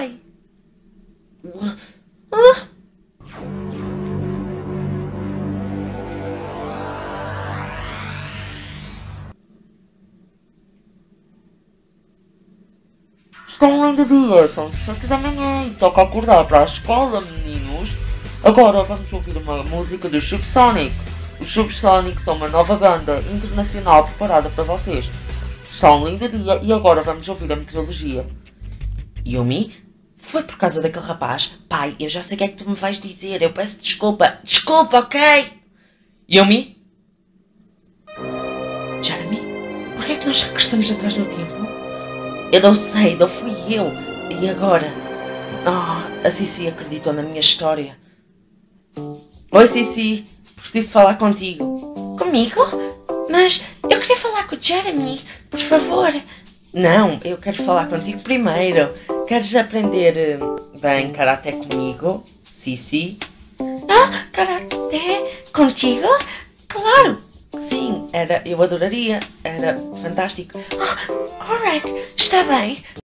pai. Ah! Estão lindo dia, são 7 da manhã e toca acordar para a escola, meninos. Agora vamos ouvir uma música do Subsonic. Os Subsonic são uma nova banda internacional preparada para vocês. Está um lindo dia e agora vamos ouvir a meteorologia. Yumi? Foi por causa daquele rapaz? Pai, eu já sei o que é que tu me vais dizer. Eu peço desculpa. Desculpa, ok? Yumi? Jeremy? Porquê é que nós regressamos atrás no tempo? Eu não sei, não fui eu. E agora? A Cici acreditou na minha história. Oi, Cici. Preciso falar contigo. Comigo? Mas eu queria falar com o Jeremy. Por favor. Não, eu quero falar contigo primeiro. Queres aprender bem karaté comigo, Cici? Karaté? Contigo? Claro! Sim, eu adoraria. Era fantástico. Alright, está bem.